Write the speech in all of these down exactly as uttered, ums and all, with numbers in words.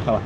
hele.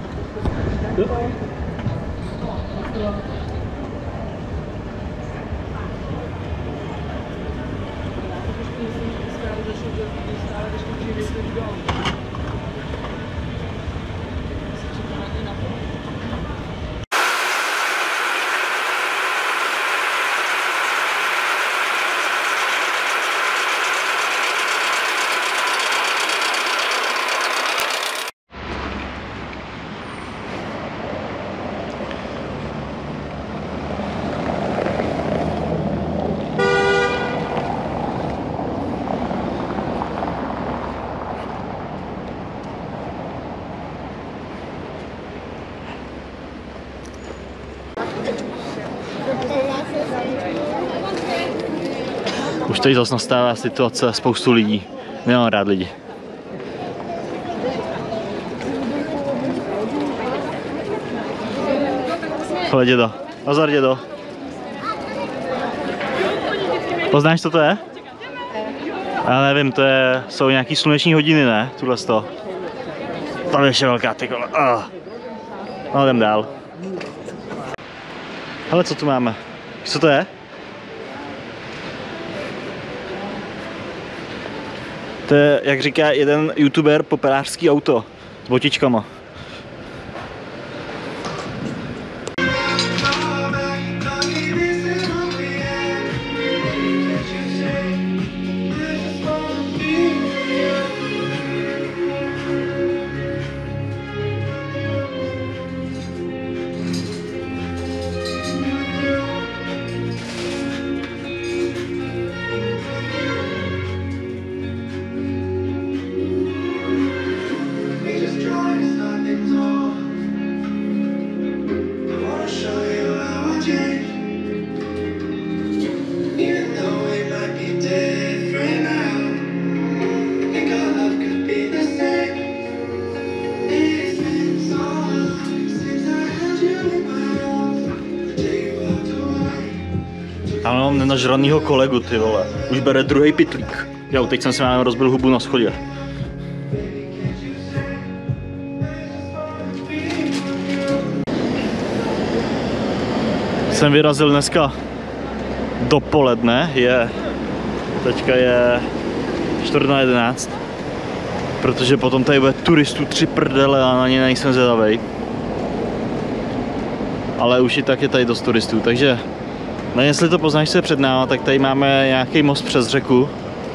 Už tady zase nastává situace, spoustu lidí. Nemám rád lidi. Hele dědo, nazar dědo. Poznáš, co to je? Já nevím, to je, jsou nějaký sluneční hodiny, ne? Tuhle sto. Tam je ještě velká ty kole. Oh. No jdem dál. Hele, co tu máme? Co to je? To je, jak říká jeden youtuber, popelářský auto s botičkama. Tam mám nenažranýho kolegu, ty vole. Už bere druhý pitlík. Jo, teď jsem si mám rozbil hubu na schodě. Jsem vyrazil dneska dopoledne, je, teďka je čtvrt na jedenáct, protože potom tady bude turistů tři prdele a na ně nejsem zvědavej. Ale už i tak je tady dost turistů, takže no, jestli to poznáš, co je před náma, tak tady máme nějaký most přes řeku.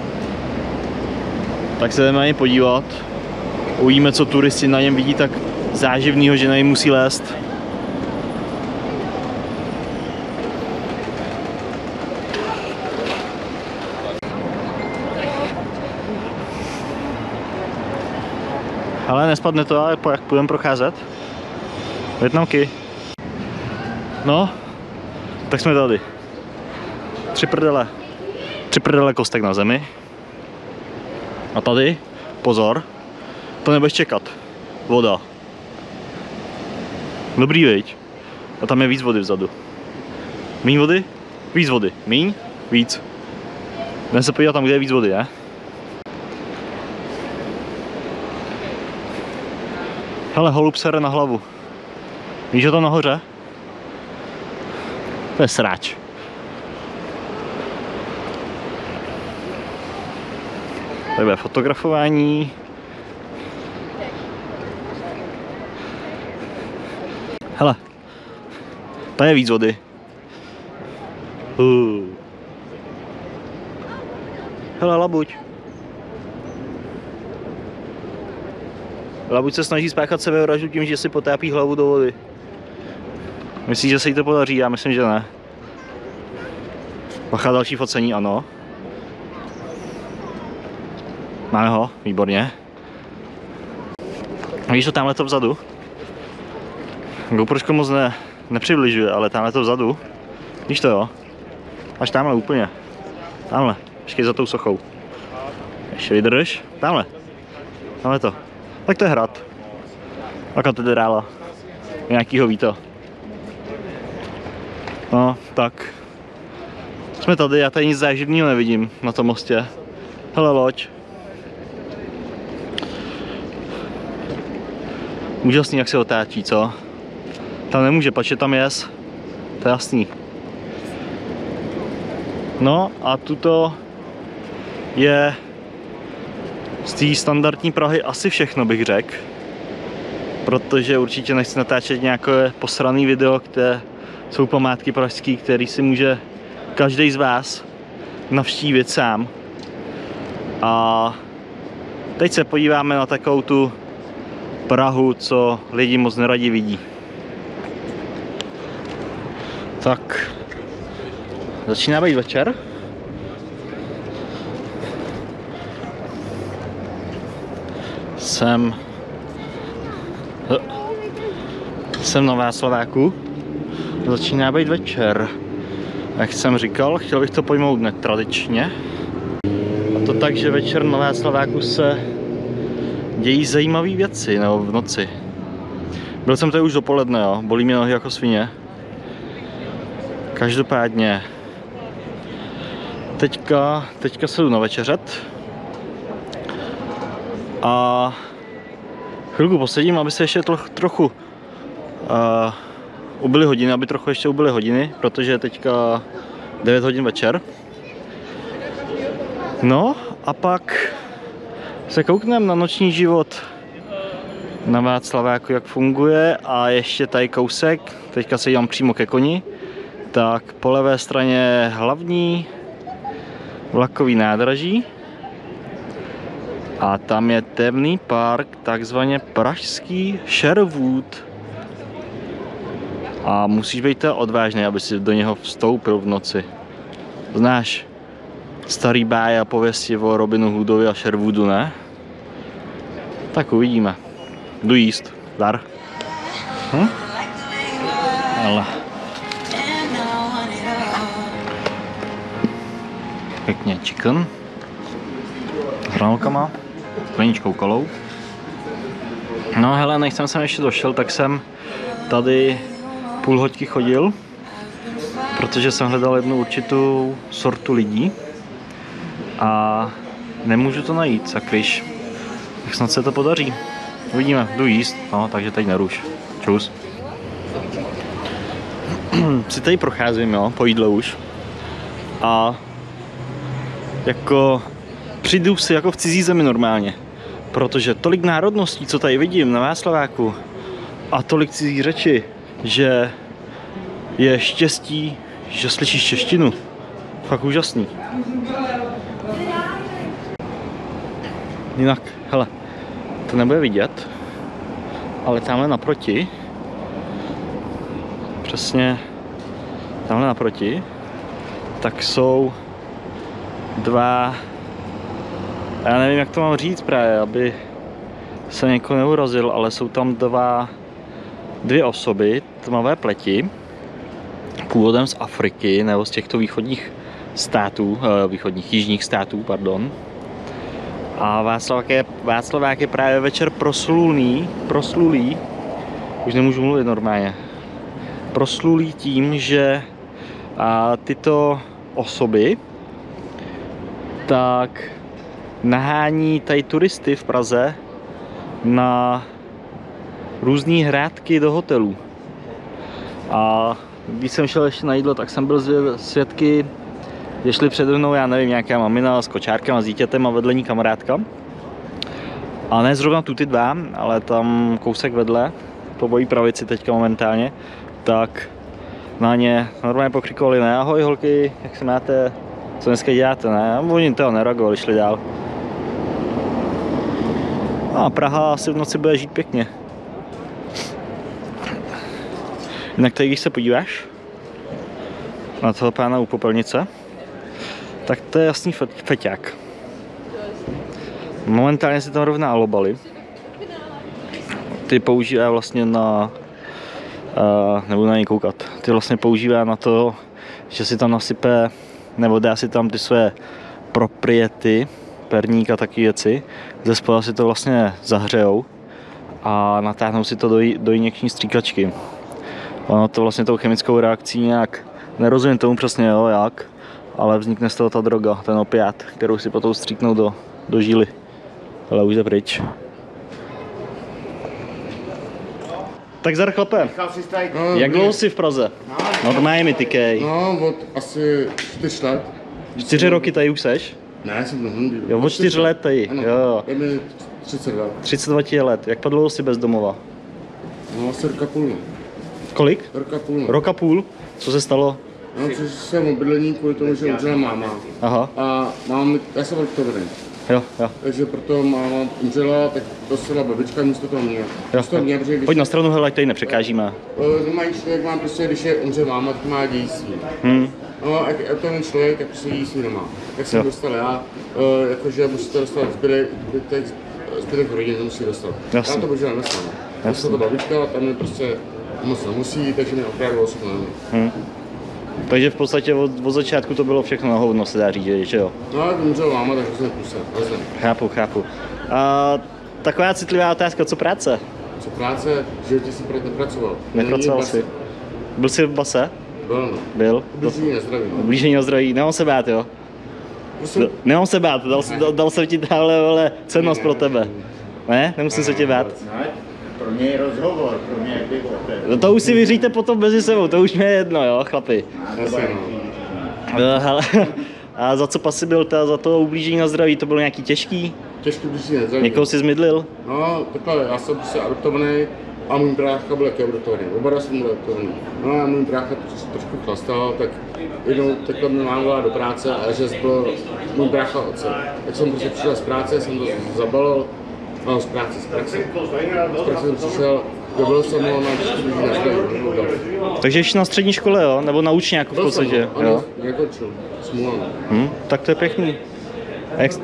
Tak se jdeme na něj podívat. Uvidíme, co turisti na něm vidí tak záživnýho, že na něj musí lézt. Ale nespadne to, ale jak půjdeme procházet. Vietnamky. No, tak jsme tady. Tři prdele. Tři prdele kostek na zemi. A tady, pozor, to nebudeš čekat. Voda. Dobrý, viď? A tam je víc vody vzadu. Míň vody, víc vody. Míň, víc. Jdeme se podívat tam, kde je víc vody, ne? Hele, holub sere na hlavu. Víš, že to nahoře? To je sráč. Tady bude fotografování. Hele, tady je víc vody. Uh. Hele, labuť. Labuť se snaží spáchat sebevraždu tím, že si potápí hlavu do vody. Myslíš, že se jí to podaří? Já myslím, že ne. Bacha, další focení, ano. Máme ho, výborně. Víš, to tamhle to vzadu? GoPročko moc ne, nepřibližuje, ale tamhle to vzadu. Víš to, jo? Až tamhle úplně. Tamhle, počkej za tou sochou. Ještě vydrž, tamhle. Tamhle to. Tak to je hrad. A katedrála. Nějakýho víta. No, tak. Jsme tady, já tady nic záživného nevidím na tom mostě. Hele, loď. Úžasný, jak se otáčí, co? Tam nemůže, pač je tam jes. To je jasný. No a tuto je z té standardní Prahy asi všechno, bych řekl. Protože určitě nechci natáčet nějaké posraný video, které jsou památky pražské, které si může každý z vás navštívit sám. A teď se podíváme na takovou tu Prahu, co lidi moc neradi vidí. Tak, začíná být večer. Jsem Jsem na Václaváku. Začíná být večer. Jak jsem říkal, chtěl bych to pojmout netradičně. A to tak, že večer na Václaváku se dějí zajímavé věci, nebo v noci. Byl jsem tady už dopoledne, jo. Bolí mě nohy jako svině. Každopádně teďka, teďka se jdu navečeřet a chvilku posedím, aby se ještě troch, trochu uh, ubyly hodiny, aby trochu ještě ubyly hodiny, protože je teďka devět hodin večer. No a pak se koukneme na noční život na Václaváku, jak funguje, a ještě tady kousek, teďka se dívám přímo ke koni, tak po levé straně hlavní vlakový nádraží a tam je temný park, takzvaně pražský Sherwood. A musíš být odvážný, aby si do něho vstoupil v noci. Znáš starý báje a pověsti o Robinu Hoodovi a Sherwoodu, ne? Tak uvidíme. Jdu jíst. Dar. Hm? Ale. Pěkně chicken. S hranolkama. S kleničkou kolou. No hele, než jsem sem ještě došel, tak jsem tady půl hoďky chodil, protože jsem hledal jednu určitou sortu lidí a nemůžu to najít, sakryš. Tak snad se to podaří. Uvidíme, jdu jíst, no, takže teď neruš. Čus. Si tady procházím, jo, po jídle už. A jako přijdu si jako v cizí zemi normálně. Protože tolik národností, co tady vidím na Václaváku, a tolik cizí řeči, že je štěstí, že slyšíš češtinu. Fakt úžasný. Jinak, hele, to nebude vidět, ale tamhle naproti, přesně tamhle naproti, tak jsou dva, já nevím, jak to mám říct právě, aby se někoho neurazil, ale jsou tam dva, dvě osoby tmavé pleti, původem z Afriky nebo z těchto východních států, východních jižních států, pardon. A Václavák je, Václavák je právě večer proslulý, proslulý, už nemůžu mluvit normálně, proslulý tím, že a, tyto osoby tak nahání tady turisty v Praze na různé hrátky do hotelů. A když jsem šel ještě na jídlo, tak jsem byl svědky, že šli přede mnou, já nevím, nějaká mamina s kočárkem a s dítětem a vedle ní kamarádka. A ne zrovna tu ty dva, ale tam kousek vedle, po bojí pravici teďka momentálně, tak na ně normálně pokřikovali, ne, ahoj holky, jak se máte, co dneska děláte, ne, a oni toho nereagovali, šli dál. A Praha asi v noci bude žít pěkně. Jinak tady, když se podíváš na toho pána u popelnice, tak to je jasný feťák. Momentálně si tam rovná alobaly. Ty používá vlastně na, uh, nebudu na něj koukat, ty vlastně používá na to, že si tam nasype, nebo dá si tam ty své propriety, perník a taky věci, ze spoda si to vlastně zahřejou a natáhnou si to do, do injekční stříkačky. Ono to vlastně tou chemickou reakcí nějak, nerozumím tomu přesně, jo, jak, ale vznikne z toho ta droga, ten opiát, kterou si potom stříknou do, do žíly. Ale už je pryč. Tak zdar chlape, No, jak dlouho jsi v Praze? No to Miami, ty kej. No, od asi čtyř let. Čtyři roky tady už seš? Ne, jsem mnohem díl. Jo, od čtyř let tady, Ano, jo. je mi třicet dva. třicet dva ti je let, jak pak dlouho jsi bez domova? No, asi roka půl. no. Kolik? Roka půl. no. Rok a půl? Co se stalo? No, což jsem o bydlení kvůli tomu, že umřela máma. Aha, A mám, já jsem adoptovaný. jo, jo. Takže proto máma umřela, tak dostala babička místo toho mě. Jo, Místo mě, protože jo. když Pojď na stranu, hele, ať tady nepřekážíme. normální člověk má prostě, když je umře máma, tak má dějství. Hm. No, jak je ten člověk, tak prostě dějství nemá. Tak jsem Jo. dostal já, uh, jakože musíte dostat zbytek, zbytek, zbytek rodiny musí dostat. Jasně. Já to bohužel nesám. Dostala to babička, tam je prostě moc nemusí, takže mě opravdu osmlení. Hm. Takže v podstatě od, od začátku to bylo všechno na hovno, se dá říct, že jo? No, jak umřela máma, tak jsem kusem. Chápu, chápu. A taková citlivá otázka, co práce? Co práce, v životě si pro- nepracoval. Nepracoval Není jsi? Byl jsi v base? Byl, no. Byl? Blíží nezdraví. no. Blížení na zdraví, nemám se bát, jo? Prostě, Nemám se bát, dal, dal, dal jsem ti tahle vole cenost pro tebe. Ne? Nemusím se tě bát. No, pro mě je rozhovor, pro mě je pivo. to je- No to už si vyříte potom mezi sebou, to už mě je jedno, jo, chlapi. asi, no. No, hele. A za co pasy byl ta, za to ublížení na zdraví, to bylo nějaký těžký? Těžko blíží nezdraví. Někoho si zmydlil? No, takhle, já jsem prostě adoptovaný a můj brácha byl taky adoptovaný. Oba dva jsme byli adoptovaný. No a můj brácha to trošku chlastal, tak jednou takhle mi máma volala do práce a že byl můj brácha otce. Tak jsem prostě přišel z práce, jsem to zabalil, no z práce, z praxe. Z praxe jsem přišel, dobil jsem ho na těžko blíží nezdraví. Takže ještě na střední škole, jo? Nebo na učňáku v Byl jsem, podstatě, no, ano, jo? nekončil, smůla. Hm, tak to je pěkný. A jak,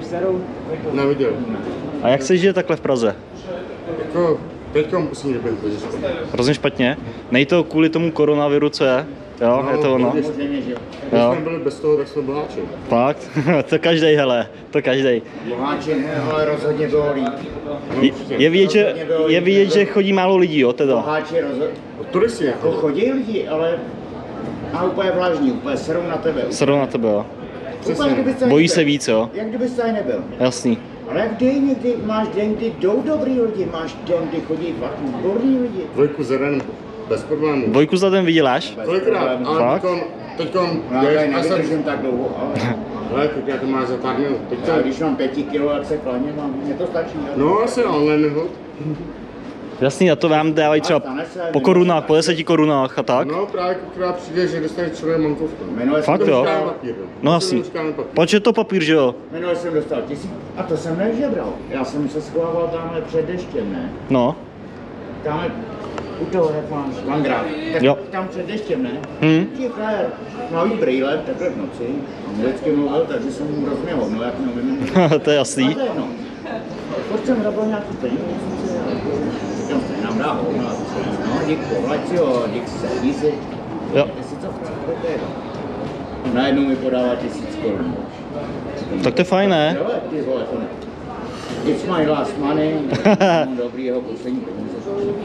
Neviděl. a jak se žije takhle v Praze? Jako, teďka musím nebyl chodit. Hrozně špatně? Nej to kvůli tomu koronaviru, co je? Jo, No, je to ono. Samozřejmě, že jo. Když Jo. jsme byli bez toho, tak jsme boháči. Fakt? To každej, hele, to každej. Boháče, ale rozhodně bylo líp. Je, je vidět, že, je vidět, že chodí málo lidí, jo, teda. Boháče rozhodně. Turisti Jako jako. chodí lidi, ale a úplně vlažní, úplně serou na tebe. Srou na tebe, jo. Úplně, kdyby tady Bojí nebyl. se víc, jo. Jak kdyby tady nebyl. Jasný. Ale jak dej někdy, máš den, kdy jdou dobrý lidi, máš den, kdy chodí fakt výborní lidi. Dvojku za den bez problémů. Dvojku za den vyděláš? Bez Kolikrát? problémů. Ale Fakt? teďkon, teďkon, No, já tady já jsem, nevydržím tak dlouho, ale ale kolikrát to máš za pár minut. Teďka, já, když mám pěti kilo, jak se klaním, mám, mě to stačí. ne? no asi online hod. Jasný, a to vám dávají třeba po korunách, po deseti korunách a tak? No právě kolikrát přijde, že dostane člověk bankovku. Minule Fakt jsem jo? dostal, Papír, jo. No jasný. Dostáváme papír. Proč je to papír, že jo? minule jsem dostal tisíc a to jsem nežebral. Já jsem se schovával tamhle před deštěm, ne? No. Tamhle u toho, jak máš Langrad, tak Jo. tam před deštěm, ne? Hm. Ti frajer, malý brýle, takhle v noci, anglicky mluvil, takže jsem mu rozuměl, no jak neumím. To je jasný. To je jedno. Proč jsem zabil nějaký peníze, jsem si říkám, stejně nám dá hovno, no, dík, pohled si ho, dík, sedí si, Jo. dejte si co chce, to je jedno. Najednou mi podává tisíc korun. Tak to je fajn, ne? Jo, ty vole, to ne. It's my last money, mám dobrýho poslední peníze.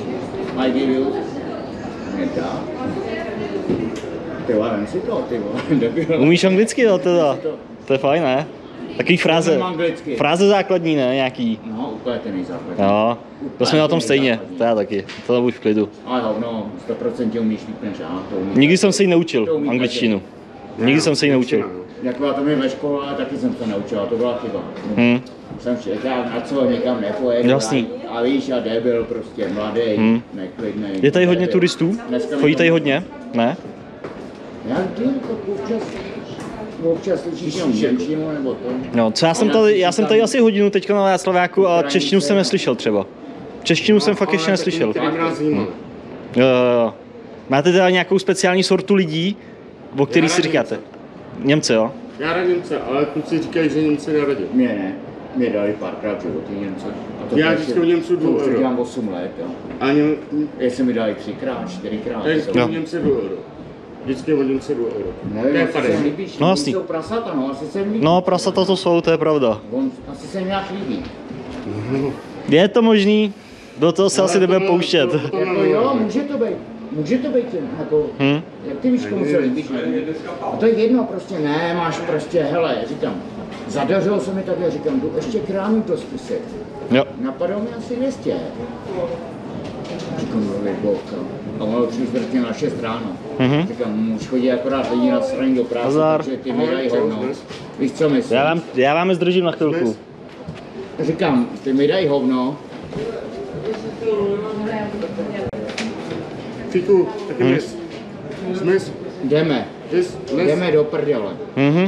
I give you. Mě dá. Ty vole, vem si to, ty vole, debil. Umíš anglicky, jo, teda? To je fajn, ne? Takový fráze. Umím anglicky. Fráze základní, ne? Nějaký. No, úplně ten nejzákladní. Jo. To jsme na tom stejně. To já taky. To buď v klidu. Ale hovno, sto procent umíš líp než já, to umím. Nikdy jsem se ji neučil, angličtinu. Nikdy jsem se ji neučil. Jako já to mi ve škole, taky jsem se naučil, a to byla chyba. Hm. Jsem čekal, na co, někam nepojedu. Jasný. A, a víš, a debil prostě, mladý, Hm. neklidnej. Je tady hodně debil. turistů? Dneska mi Chodí to- tady hodně? Ne? Já vždy, jako občas, občas slyšíš jenom němčinu nebo to. No, co já jsem tady, já jsem tady asi hodinu teďka na Václaváku a češtinu jsem neslyšel třeba. Češtinu jsem fakt ještě neslyšel. Který by nás zajímal. Jo, jo, jo. Máte teda nějakou speciální sortu lidí, o který Já si rád říkáte? Němce, jo? Já rád Němce, ale kluci říkají, že Němce neradí. Mě ne, mě dali párkrát v životě Němce. A to Já ještě- vždycky u Němců to dvou už euro. dělám osm let, jo. A Něm, Jestli mi dali třikrát, čtyřikrát. já to- vždycky Jo. u Němce dvou euro. Vždycky u Němce dvou euro. To Nevím, je asi se mi padej. líbíš, No no, jasný. jsou prasata, no, asi se mi líbí. No, prasata to jsou, to je pravda. On, asi se mi nějak líbí. Je to možný, do toho se asi nebude pouštět. Jako jo, může to být, může to být, jako, Hm? jak ty víš, komu se líbíš, ne? A to je jedno, prostě ne, máš prostě, hele, říkám, zadařilo se mi takhle, říkám, jdu ještě krámit do spisek. Jo. Napadlo mi asi dvě stě. Říkám, Bobka. A ono tři čtvrtě na šest ráno. Mhm. Říkám, už chodí akorát lidi na straně do práce, Nazar. takže ty mi dají hovno. Víš co myslím? Já vám, já vám je zdržím na chvilku. Říkám, ty mi dají hovno. Fíku, taky Hmm. mis. Smys. Jdeme, Mis. Mis. jdeme do prdele. Mhm.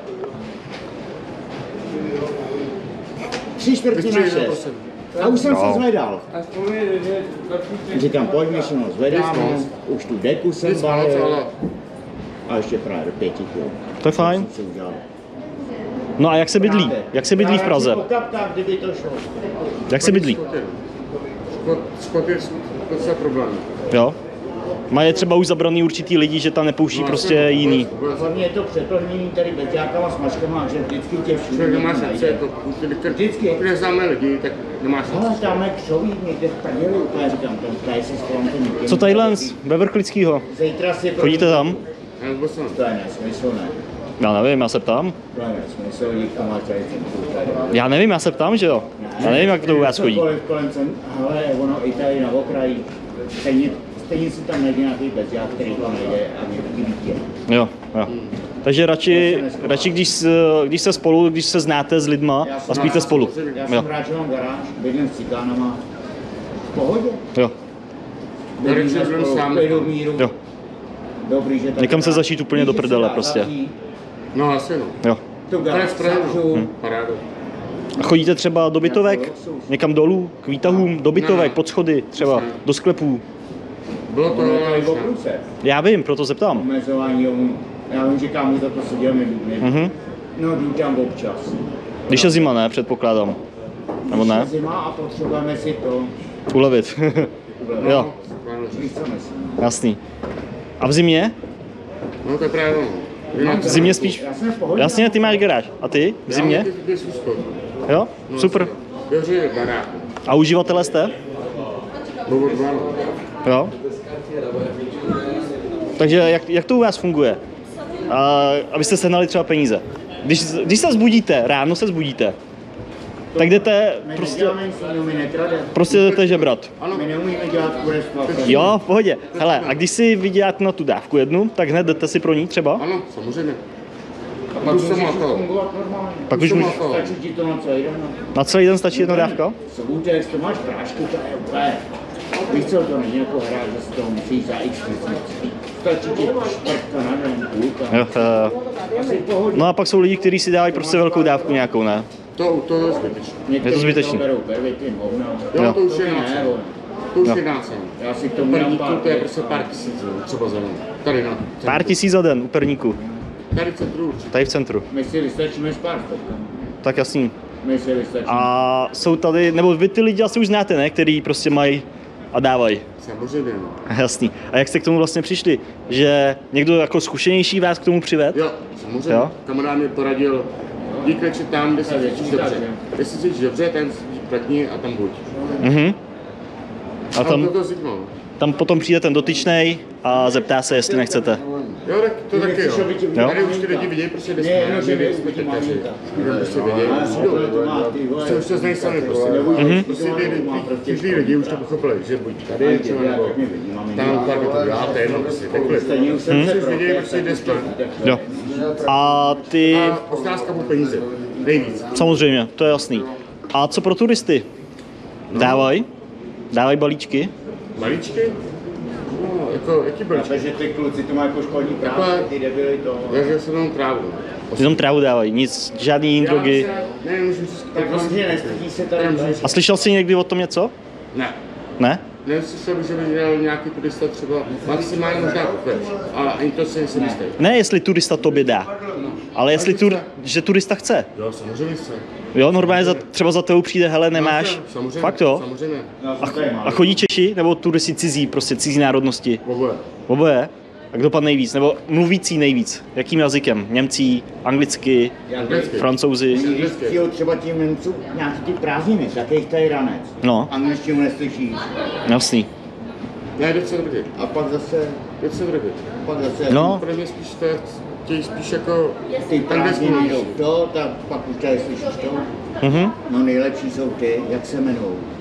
Tři čtvrtě na Vystřelil, šest. prosím. A už jsem No. se zvedal. Říkám, pojď Mišino, zvedáme, už tu deku jsem Nic moc, balil. ale A ještě právě do pěti kil. To je fajn. Jsem si udělal. No a jak se bydlí? Jak se bydlí v Praze? Já radši po kapkách, kdyby to šlo. Jak se bydlí? Skot, skot je docela problém. Jo? Mají třeba už zabraný určitý lidi, že tam nepouští No, prostě jasně, jiný. vůbec, vůbec. Hlavně je to přeplněný tady beťákama s maškama, že vždycky tě všude Člověk nemá někdo srdce, najde. jako když Vždycky. když neznáme lidi, tak nemá Ale srdce. tam je křoví někde v prdeli, úplně říkám, tam tady si skoro to nikdy. Co tadyhle ve Vrchlickýho? Zítra si pro- Chodíte tam? Já vůbec nevím. To je nesmysl, ne? Já nevím, já se ptám. To je nesmysl, díky má tady centru tady. Já nevím, já se ptám, že jo? Já nevím, jak to u vás chodí. Cokoliv kolem cen, ale ono i tady na okraji, stejně, stejně si tam najde nějaký bezďák, který tam nejde a mě taky vidí. Jo, jo. Takže radši, radši když, s- když se spolu, když se znáte s lidma a spíte spolu. Já Jo, jsem rád, že mám garáž, bydlím s cikánama. V pohodě. jo, Bydlíme Radši bydlím spolu, sám. v klidu, v míru. jo. Dobrý, že tak Někam se garáž- začít úplně do Víš, že prdele se dá prostě. zavřít, No asi no. jo. Tu To je garáž z Prahy, zavřu. no. Paráda. A chodíte třeba do bytovek? Někam dolů? K výtahům? Do bytovek, Ne. pod schody třeba? Do sklepů? Bylo to Ono je tady ale v už ne. okruce. Já vím, proto se ptám. Omezování, jo, já vím, že kámo za to seděl mi Mhm. No, jdu tam občas. Když je zima, ne? Předpokládám. Nebo Když je ne? zima a potřebujeme si to Ulevit. ulevit. Jo, Víš, co myslím? jasný. A v zimě? No to je právě ono. Jinak V zimě spíš? Já jsem v pohodě. Jasně, ty máš garáž. A ty? V zimě? Já mám ty- ty úspor. Jo? Super. Dobře, barák. A uživatelé jste? Bylo dva, no. Jo? Takže jak, jak to u vás funguje? A, abyste sehnali třeba peníze. Když, když se zbudíte, ráno se zbudíte, tak jdete My prostě, neděláme nic jiného, my nekrademe. prostě jdete žebrat. My neumíme dělat kurevstva. Jo, v pohodě. Hele, a když si vyděláte na tu dávku jednu, tak hned jdete si pro ní třeba? Ano, samozřejmě. A pak už jsem Můžeš makal. fungovat normálně. Pak už jsem můžeš, makal. Stačí ti to na celý den. no. na celý den stačí jedna dávka? Sobutek, to máš prášky, to je úplně. Víš co, to není jako hra, že si to musíš za x tisíc. Stačí ti čtvrtka na den, půlka. Jo, eh, Asi v pohodě. no a pak jsou lidi, kteří si dávají prostě velkou dávku nějakou, ne? To, to je zbytečné. Někteří je to zbytečný. to berou pervitin, hovna. Jo, Jo. to už je To ne, nácen. vole. To už Jo. je nácen. Já si k tomu dám Perníku pár. to je prostě pár tisíc, jo, třeba za den. Tady na centru. Pár tisíc za den u perníku, Tady v centru určitě. tady v centru. My si vystačíme s pár stovkami. Tak jasný. My si vystačíme. A jsou tady, nebo vy ty lidi asi už znáte, ne? Který prostě mají a dávají. Samozřejmě. no. Jasný. A jak jste k tomu vlastně přišli? Že někdo jako zkušenější vás k tomu přived? Jo, samozřejmě. Jo? Kamarád mi poradil, dík radši tam, kde se Tak, cítíš tak, dobře. jo. Kde se cítíš dobře, ten platní a tam buď. Mhm. A A tam, to to zvyknul. tam potom přijde ten dotyčnej a zeptá se, jestli nechcete. Jo, tak to taky nechceš, jo. aby ti Jo? Tady už ty lidi vidějí, prostě kde Ne, jsme, jenom, že my my jsme uvidí tekaři. maminka. Jenom prostě vidějí, A přijdou. to má, ty vole. Prostě už to znají sami, prostě. Mhm. Prostě ty, ty, ty, ty lidi už to pochopili, že buď tady třeba nebo tam pár by to dělá, to je jedno, prostě takhle. Stejně už jsem Už se už vidějí, prostě kde jsme. Jo. A ty, A otázka po peníze, nejvíc. samozřejmě, to je jasný. A co pro turisty? Dávají? Dávají balíčky? Malíčky? No, jako, jaký byl? Takže ty kluci to mají jako školní práce, Takhle. ty debily to. Já jsem jenom trávu. Jenom trávu dávají, nic, žádný jiný drogy. Ne, můžu říct, Tak vlastně nestydí se tady. A slyšel jsi někdy o tom něco? Ne. Ne? Neslyšel bych, že by dělal nějaký turista třeba maximálně možná kufeš, ale ani to si nejsem jistý. Ne, jestli turista tobě dá, ale jestli tur, že turista chce. Jo, samozřejmě se. Jo, normálně za, třeba za tebou přijde, hele, nemáš. Samozřejmě, Fakt jo? Samozřejmě. A, a chodí Češi, nebo turisti cizí, prostě cizí národnosti? Oboje. Oboje. A kdo padne nejvíc? Nebo mluvící nejvíc? Jakým jazykem? Němcí, anglicky, Anglicky. Francouzi? Když přijel třeba tím Němcům nějaký ty prázdniny, tak jich tady ranec. No, Angličtinu neslyšíš. jasný. Ne, docela druhý. A pak zase, Docela druhý. pak zase No, Pro mě spíš to je, chtějí spíš jako ty tam, kde prázdniny spíš. jdou to, tak pak už tady slyšíš to. mhm. No nejlepší jsou ty, jak se jmenou.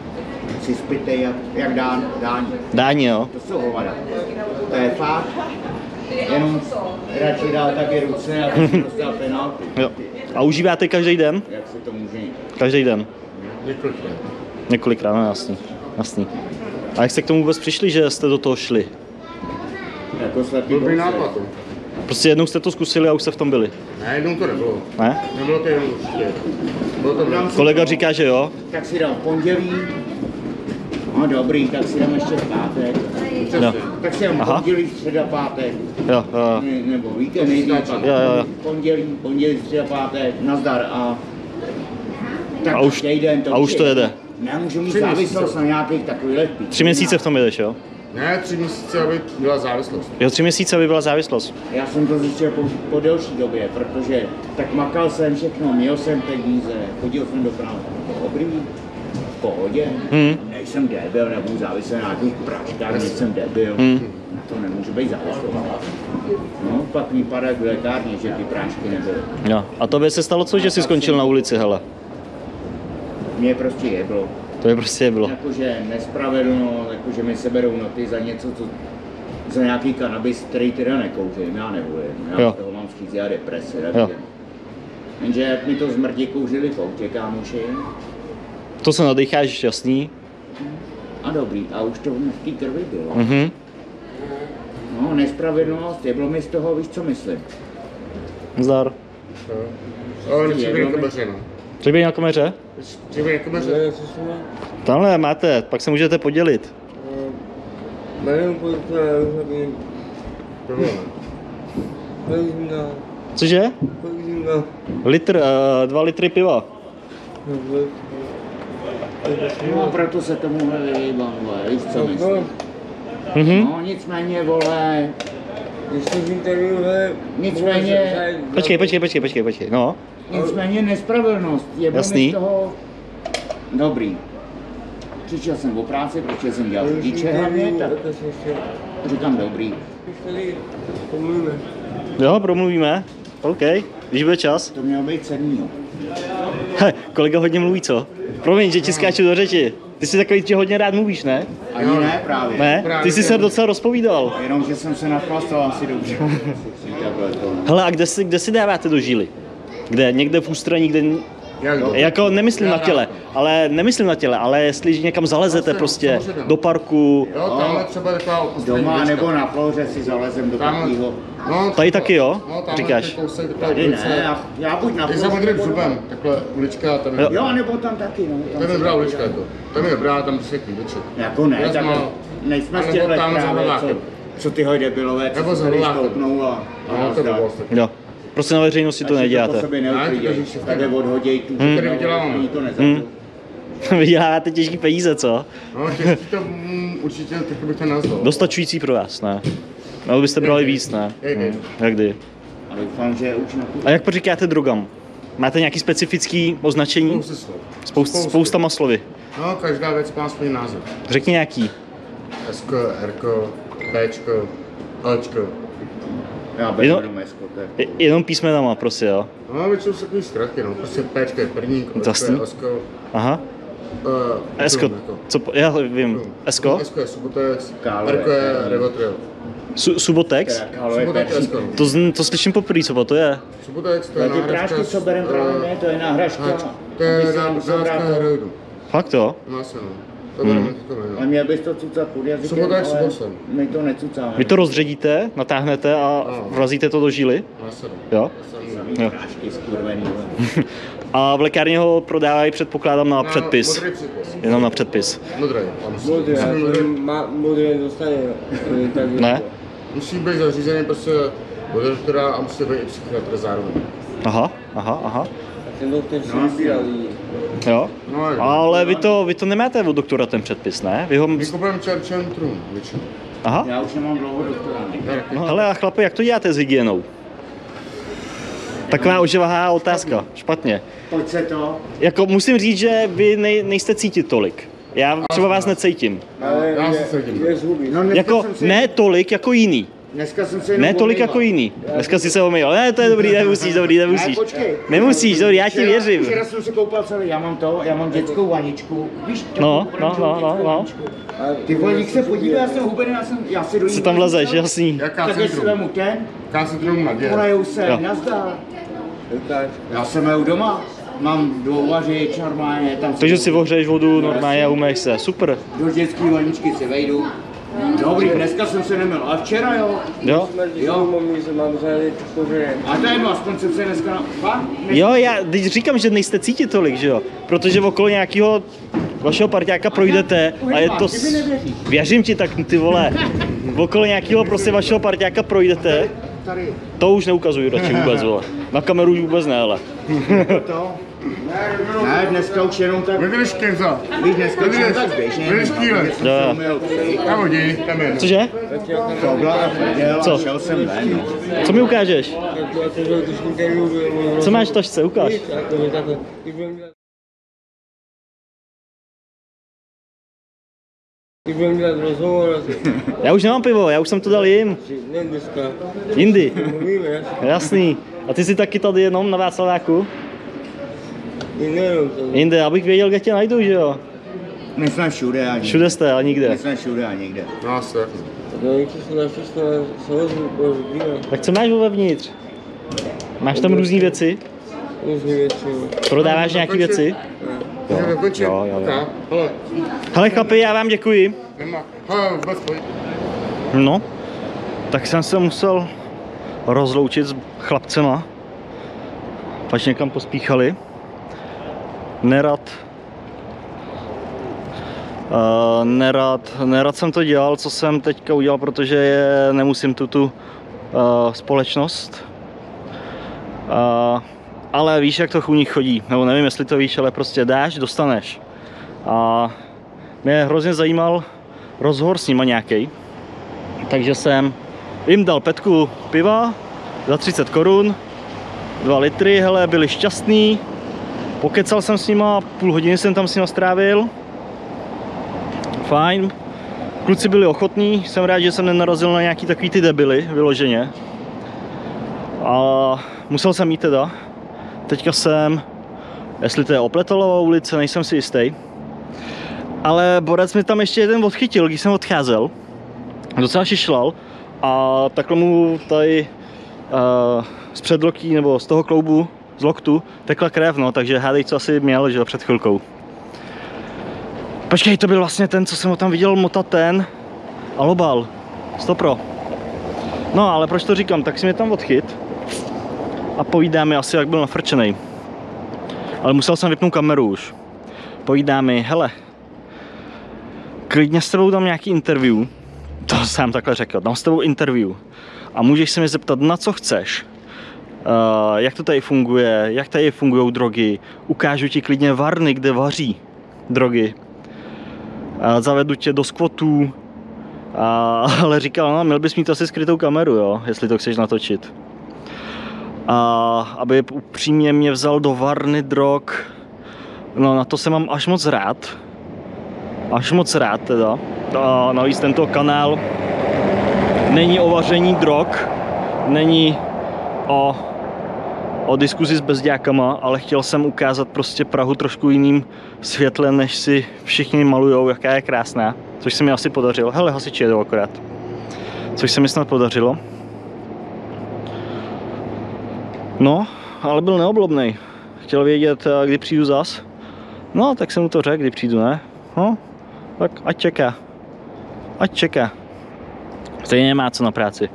si spitej jak, jak dán, dáň. Dáně, jo. To jsou hovada. To je fakt. Jenom radši dál taky ruce a si dostal penaltu. jo. A užíváte každý den? Jak se to může jít? Každý den. Několikrát. Několikrát, no jasný. jasný. A jak jste k tomu vůbec přišli, že jste do toho šli? Jako slepý Dobrý boxer. nápad. no. Prostě jednou jste to zkusili a už jste v tom byli. Ne, jednou to nebylo. Ne? Nebylo to jenom určitě. Bylo to Dám si Kolega to, říká, že jo. Tak si dám v pondělí. No dobrý, tak si dám ještě v pátek. Jo. Tak si dám Aha. pondělí, středa, pátek. Jo, jo. Ne, nebo víkend, nejdřív pak Jo, jo, jo. pondělí, pondělí, středa, pátek, nazdar a... Tak A už- týden a už to jede. Nemůžu mít Tři závislost měsíce. na nějakých takových píčinách. Tři měsíce v tom jedeš, jo? Ne, tři měsíce, aby byla závislost. Jo, tři měsíce by byla závislost. Já jsem to zjistil po, po delší době, protože tak makal jsem všechno, měl jsem peníze, chodil jsem do práce, dobrý, v pohodě, Hmm. nejsem debil, nebudu záviset na nějakých práškách, nejsem debil, Hmm. to nemůže být závislost. No, pak mi padá v lékárně, že ty prášky nebyly. Jo. A tobě se stalo co, že jsi skončil na ulici, hele? Mě prostě jeblo. To je prostě bylo. Jakože nespravedlno, jakože mi seberou noty za něco, co, za nějaký kanabis, který teda nekouřím, já nevolím, já Jo. z toho mám skýzy a deprese, Jo. nevím. Jenže jak mi to zmrdě kouřili v autě, kámoši, To se nadecháš, jasný. a dobrý, a už to v té krvi bylo. Mhm. No, nespravedlnost, jeblo mi z toho, víš, co myslím. Zdar. No. Ale Je, nepřijde na no. kameře, no. Třeba na kameře? Přijde na kameře. Tamhle máte, pak se můžete podělit. Jmenuji policie, hlavně To bylo, ne. Polizina, Cože? polizina, Litr, uh, dva litry piva. No a proto se tomu vyhýbám, vole, víš, co myslím. Mhm. No, nicméně, vole, když jsem tady, hele, Nicméně- Počkej, počkej, počkej, počkej, počkej. No. nicméně nespravedlnost, jeblo Jasný. mi z toho, dobrý. Přišel jsem o práci, protože jsem dělal řidiče hlavně, tak říkám dobrý. tady pomluvíme. Jo, promluvíme. OK, když bude čas. To mělo být sedmýho. He, kolega hodně mluví, co? Promiň, že ti skáču do řeči. Ty jsi takový, že hodně rád mluvíš, ne? Ani ne právě. Ne? Ty jsi se docela rozpovídal. Jenom, že jsem se nachlastal asi dobře. Takhle to. Hele, a kde si, kde si dáváte do žíly? Kde? Někde v ústraní, kde... Jak to? Jako nemyslím na těle, ale nemyslím na těle, ale jestli někam zalezete Zase, prostě samozřejmě. do parku, Jo, tamhle třeba taková poslední Doma ulička. nebo na plouře si zalezem do Tamhle- takového. No, Tady třeba- taky jo? No, tamhle Říkáš? ten kousek, taková Tady ulice. ne, já, já buď na I za plouře, modrým nebo zubem, doma. takhle ulička, tam je Jo. Jo, nebo tam taky, no. To je dobrá ulička, jako. Tam je dobrá, tam prostě klídeček. Jako ne, Já tak mám- nejsme a z nebo těchhle tam za právě, co, Hlavákem. co tyhle debilové, co Nebo se za tady Hlavákem. stoupnou a, a No, to nazdar. bylo vlastně. jo. Prostě na veřejnosti to Až si po neděláte. sobě Ne, to neukliděj, říš, tady odhoděj tu, Hmm. Tady vyděláváme. oni to Hmm. nezapnou. Vyděláváte těžký peníze, co? No, těžký to mm, určitě, tak bych to nazval. Dostačující pro vás, ne? No, byste brali víc, ne? Jak kdy? Hm, Jak kdy? A doufám, že už na A jak poříkáte drogám? Máte nějaký specifický označení? Spousty slov. Spousta, Spousty. spoustama slovy. No, každá věc má svůj název. Řekni nějaký. S K, R K, Bčko, Lčko. Já Jenom- beru jenom eskote. Je- Jenom písmenama, prostě, jo? No, většinou jsou takový zkratky, no. Prostě Pčko je první, Lčko Jasný. je Osko. Aha. Uh, Esko, co, po- já vím. Esko? Esko je Subotex, Kálo R K je je- Revotril. Su, Subotex? Teda kálo je Subotex pepří. Esko. To, zn- to slyším poprvé, co to je? Subotex to To je je ty náhražka... prášky, co berem právě my, to je náhražka. To je aby si ná- nemusel brát náhražka to. heroidu. Fakt jo? No, asi no. To bereme to Ale ne, měl bys to cucat pod jazykem, Subotex, ale Subosem. my to necucáme. Vy to rozředíte, natáhnete a No. vrazíte to do žíly? no. Asi no. Jo? Samý Jo. prášky skurvený, vole. A v lékárně ho prodávají, předpokládám, na No, předpis. Modrý předpis. Jenom na předpis. Modrý. tam musí- Modré, musí být modrý. má modré dostane, eh, tak Ne? Musí být zařízený prostě od doktora a musí být i psychiatr zároveň. Aha, aha, aha. A ten doktor si No, vybíral lidi. Jo? No, jo. Ale vy to, vy to nemáte od doktora ten předpis, ne? Vy ho... My kupujeme čerčen trůn, většinou. Aha. Já už nemám dlouho doktora. ne? No hele, a chlapi, jak to děláte s hygienou? Taková oživahá otázka. Špatně. Pojď se to. Jako musím říct, že vy nej, nejste cítit tolik. Já třeba vás necítím. Ale já je- se cítím. je zhubí. No, dneska Jako jsem si- ne tolik jako jiný. Dneska jsem se jenom Ne tolik omýval. jako jiný. Dneska si se omýval. Ne, to je dobrý, nemusíš, dobrý, nemusíš. Ne, počkej. Nemusíš, dobrý, já ti Včera- věřím. Včera jsem se koupal celý, já mám to, já mám dětskou vaničku. Víš, No, no, no, no, no. Ty vole, když se podívej, já jsem hubený, já, jsem, já si do ní... Co tam vlezeš, jasný. Jaká Tak jestli centrum? vemu ten, Jaká centrum na děl? polejou se, Jo. nazdar. Lukáš, Já jsem jel doma, mám dvouvařič normálně, tam Takže si ohřeješ vodu normálně a umyješ se, super. do dětské vaničky si vejdu. Dobrý, dneska jsem se neměl, ale včera jo. Jo? smrdí svou mami, že mám řádek kořenem. A to je jedno, aspoň jsem se dneska... Fakt? Jo, já teď říkám, že nejste cítit tolik, že jo? Protože okolo nějakého vašeho parťáka projdete a je to... Ty mi nevěříš. Věřím ti, tak ty vole. Okolo nějakého prostě vašeho parťáka projdete, Tady, to už neukazuju radši vůbec, vole. Na kameru už vůbec ne, ale. to. Ne, dneska už jenom tak... Vydrž Kenza. Víš, dneska už jenom tak běžně. Vydrž kýle. Jo, jo. Na vodí, tam je. Cože? To byla děla, Co? šel jsem ven. no. Co mi ukážeš? Tak já jsem když interview byl... Co máš v tašce, ukáž. Takhle, takhle. Když budeme dělat... Když budeme dělat rozhovor asi. Já už nemám pivo, já už jsem to dal jim. Ne dneska. Jindy. Mluvíme, jasně. Jasný. A ty jsi taky tady jenom na Václaváku? I nejenom to. Jinde, abych věděl, kde tě najdu, že jo? My jsme všude a nikde. Všude jste, ale nikde. My jsme všude a nikde. No, se. No, něco se na všechno se ozvu, bože, víno. Tak co máš vevnitř? Máš tam různé věci? Různý věci, jo. Prodáváš nějaké věci? Můžeme dokončit? jo, jo, jo. Tak, hele, Hele chlapi, já vám děkuji. nemá. Hele, vůbec pojď. No, tak jsem se musel rozloučit s chlapcema. Pač někam pospíchali. Nerad. Uh, nerad, nerad jsem to dělal, co jsem teďka udělal, protože je, nemusím tu tu uh, společnost. Uh, ale víš, jak to u nich chodí, nebo nevím, jestli to víš, ale prostě dáš, dostaneš. A mě hrozně zajímal rozhovor s nima nějaký. Takže jsem jim dal petku piva za třicet korun, dva litry, hele, byli šťastní. Pokecal jsem s nima, půl hodiny jsem tam s nima strávil. Fajn. Kluci byli ochotní, jsem rád, že jsem nenarazil na nějaký takový ty debily, vyloženě. A musel jsem jít teda. Teďka jsem, jestli to je Opletalová ulice, nejsem si jistý. Ale borec mi tam ještě jeden odchytil, když jsem odcházel. Docela šišlal a takhle mu tady uh, z předloktí nebo z toho kloubu, z loktu, tekla krev, no, takže hádej, co asi měl, že jo, před chvilkou. Počkej, to byl vlastně ten, co jsem ho tam viděl motat ten alobal, stopro. No, ale proč to říkám, tak si mě tam odchyt a povídá mi asi, jak byl nafrčenej. Ale musel jsem vypnout kameru už. Povídá mi, hele, klidně s tebou dám nějaký interview, to jsem takhle řekl, dám s tebou interview a můžeš se mě zeptat, na co chceš. Uh, jak to tady funguje, jak tady fungují drogy, ukážu ti klidně varny, kde vaří drogy. Uh, zavedu tě do squatů, uh, ale říkal, no, měl bys mít asi skrytou kameru, jo, jestli to chceš natočit. A uh, aby upřímně mě vzal do varny drog, no na to se mám až moc rád. Až moc rád teda. A navíc tento kanál není o vaření drog, není o, o diskuzi s bezďákama, ale chtěl jsem ukázat prostě Prahu trošku jiným světlem, než si všichni malujou, jaká je krásná. Což se mi asi podařilo. Hele, hasiči jedou akorát. Což se mi snad podařilo. No, ale byl neoblobnej. Chtěl vědět, kdy přijdu zas. No, tak jsem mu to řekl, kdy přijdu, ne? No, tak ať čeká. Ať čeká. Stejně nemá co na práci.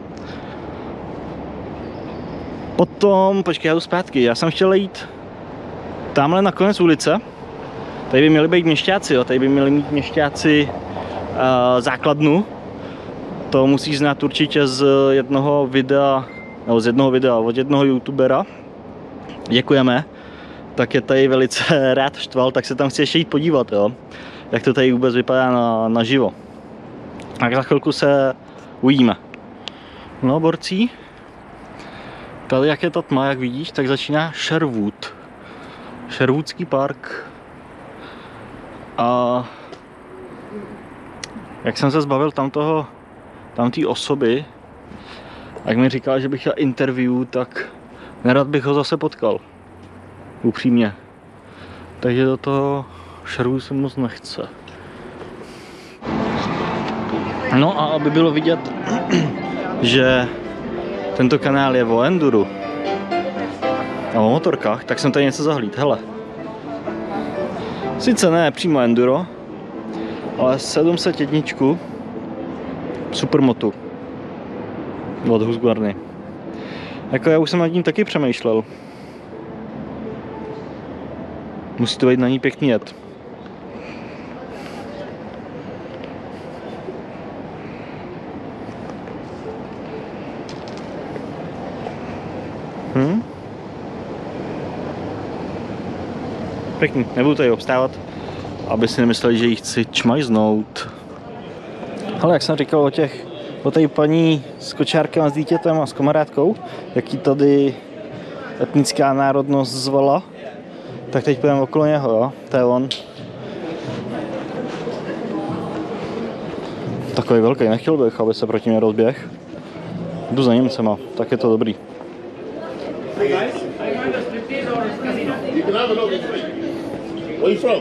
Potom, počkej, já jdu zpátky. Já jsem chtěl jít tamhle na konec ulice. Tady by měli být měšťáci, jo. Tady by měli mít měšťáci uh, základnu. To musíš znát určitě z jednoho videa, nebo z jednoho videa od jednoho youtubera. Děkujeme. Tak je tady velice rád štval, tak se tam chci ještě jít podívat, jo. Jak to tady vůbec vypadá na, naživo. Tak za chvilku se uvidíme. No, borcí. Tady, jak je ta tma, jak vidíš, tak začíná Sherwood. Sherwoodský park. A jak jsem se zbavil tam toho, tam té osoby, Jak mi říkal, že bych chtěl interview, tak nerad bych ho zase potkal. Upřímně. Takže do toho šaru se moc nechce. No a aby bylo vidět, že tento kanál je o enduru a o motorkách, tak jsem tady něco zahlíd. Hele. Sice ne přímo enduro, ale sedm set jedna supermotu od Husqvarny. Jako já už jsem nad tím taky přemýšlel. Musí to být na ní pěkný jet. Hm? Pěkný, nebudu tady obstávat, aby si nemysleli, že jí chci čmajznout. Ale jak jsem říkal o těch, o té paní s kočárkem a s dítětem a s kamarádkou, jak ji tady etnická národnost zvala, tak teď půjdeme okolo něho, jo, to je on. Takový velký, nechtěl bych, aby se proti mě rozběh. Jdu za Němcema, tak je to dobrý. Where are you from?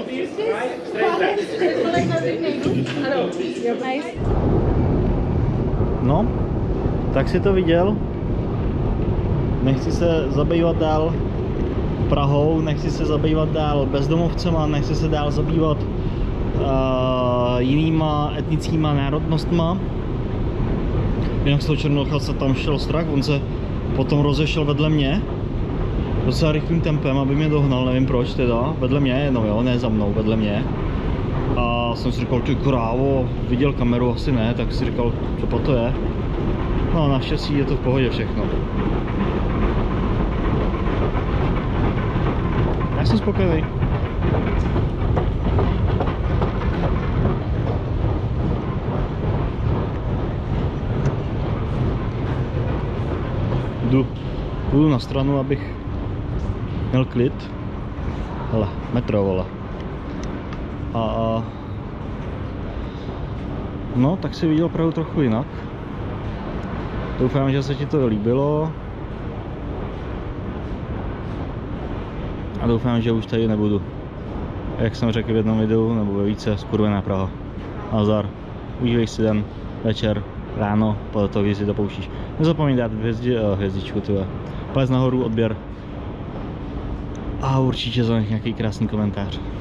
No, tak si to viděl. Nechci se zabývat dál Prahou, nechci se zabývat dál bezdomovcema, nechci se dál zabývat uh, jinýma etnickýma národnostma. Jinak z toho Černochalce tam šel strach, on se potom rozešel vedle mě docela rychlým tempem, aby mě dohnal, nevím proč teda, vedle mě, no jo, ne za mnou, vedle mě. A jsem si říkal, ty krávo, viděl kameru, asi ne, tak si říkal, co po to je. No a naštěstí je to v pohodě všechno. Já jsem spokojený. Jdu, jdu na stranu, abych měl klid. Hele, metro, vole. A, a no, tak si viděl Prahu trochu jinak. Doufám, že se ti to líbilo. A doufám, že už tady nebudu. Jak jsem řekl v jednom videu, nebo ve více, skurvená Praha. Nazdar. Užívej si den, večer, ráno, podle toho, když si to pouštíš. Nezapomeň dát hvězdi, uh, hvězdičku, tyhle. Palec nahoru, odběr. A určitě za nějaký krásný komentář.